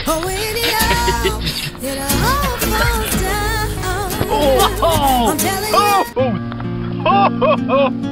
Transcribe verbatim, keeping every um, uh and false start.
Oh, when it all, it all falls down. Oh! I'm telling Oh! you. Oh! Oh!